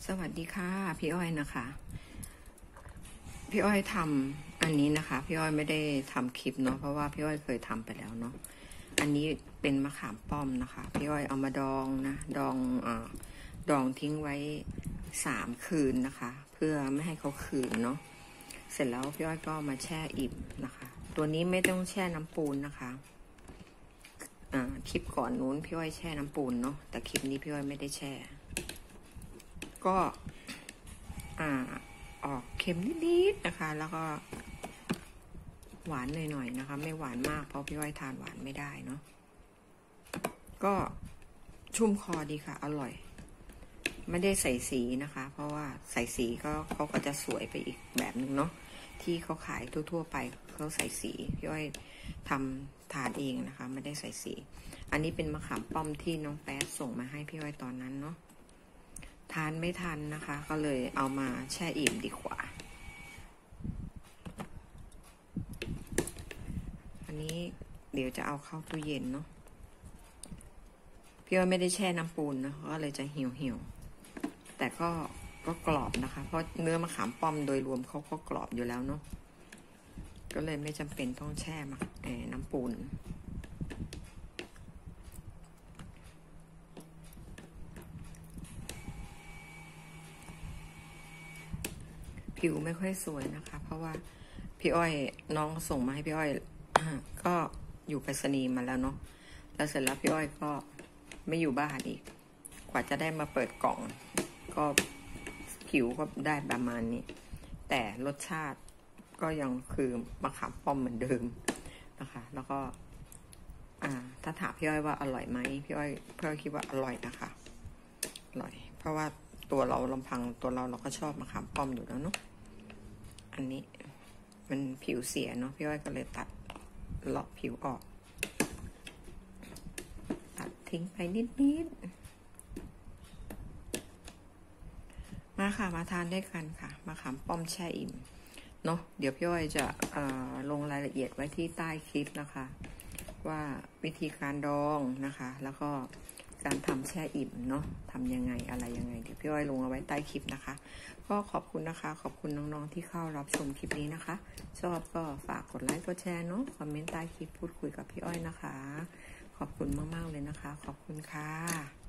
สวัสดีค่ะพี่อ้อยนะคะพี่อ้อยทำอันนี้นะคะพี่อ้อยไม่ได้ทำคลิปเนาะเพราะว่าพี่อ้อยเคยทำไปแล้วเนาะอันนี้เป็นมะขามป้อมนะคะพี่อ้อยเอามาดองนะดองทิ้งไว้3 คืนนะคะเพื่อไม่ให้เขาขืนเนาะเสร็จแล้วพี่อ้อยก็มาแช่อิ่มนะคะตัวนี้ไม่ต้องแช่น้ำปูนนะคะคลิปก่อนนู้นพี่อ้อยแช่น้ำปูนเนาะแต่คลิปนี้พี่อ้อยไม่ได้แช่ก็ออกเค็มนิดๆนะคะแล้วก็หวานหน่อยๆนะคะไม่หวานมากเพราะพี่อ้อยทานหวานไม่ได้เนาะก็ชุ่มคอดีค่ะอร่อยไม่ได้ใส่สีนะคะเพราะว่าใส่สีก็เขาก็จะสวยไปอีกแบบหนึ่งเนาะที่เขาขายทั่วๆไปเขาใส่สีพี่อ้อยทำทานเองนะคะไม่ได้ใส่สีอันนี้เป็นมะขามป้อมที่น้องแป๊ดส่งมาให้พี่อ้อยตอนนั้นเนาะทานไม่ทันนะคะก็เลยเอามาแช่อิ่มดีกว่าอันนี้เดี๋ยวจะเอาเข้าตู้เย็นเนาะพี่ว่าไม่ได้แช่น้ำปูนนะก็เลยจะเหี่ยวแต่ก็กรอบนะคะเพราะเนื้อมะขามป้อมโดยรวมเขาก็กรอบอยู่แล้วเนาะก็เลยไม่จำเป็นต้องแช่น้ำปูนผิวไม่ค่อยสวยนะคะเพราะว่าพี่อ้อยน้องส่งมาให้พี่อ้อยก็อยู่ไปรษณีย์มาแล้วเนาะแล้วเสร็จแล้วพี่อ้อยก็ไม่อยู่บ้านอีกกว่าจะได้มาเปิดกล่องก็ผิวก็ได้ประมาณนี้แต่รสชาติก็ยังคือมะขามป้อมเหมือนเดิมนะคะแล้วก็ถ้าถามพี่อ้อยว่าอร่อยไหมพี่อ้อยคิดว่าอร่อยนะคะอร่อยเพราะว่าตัวเราลำพังตัวเราก็ชอบมะขามป้อมอยู่แล้วเนาะอันนี้มันผิวเสียเนาะพี่อ้อยก็เลยตัดเลาะผิวออกตัดทิ้งไปนิดมาค่ะมาทานด้วยกันค่ะมะขามป้อมแช่อิ่มเนาะเดี๋ยวพี่อ้อยจะลงรายละเอียดไว้ที่ใต้คลิปนะคะว่าวิธีการดองนะคะแล้วก็การทำแช่อิ่มเนาะทำยังไงอะไรยังไงเดี๋ยวพี่อ้อยลงเอาไว้ใต้คลิปนะคะก็ขอบคุณนะคะขอบคุณน้องๆที่เข้ารับชมคลิปนี้นะคะชอบก็ฝากกดไลค์กดแชร์เนาะคอมเมนต์ใต้คลิปพูดคุยกับพี่อ้อยนะคะขอบคุณมากๆเลยนะคะขอบคุณค่ะ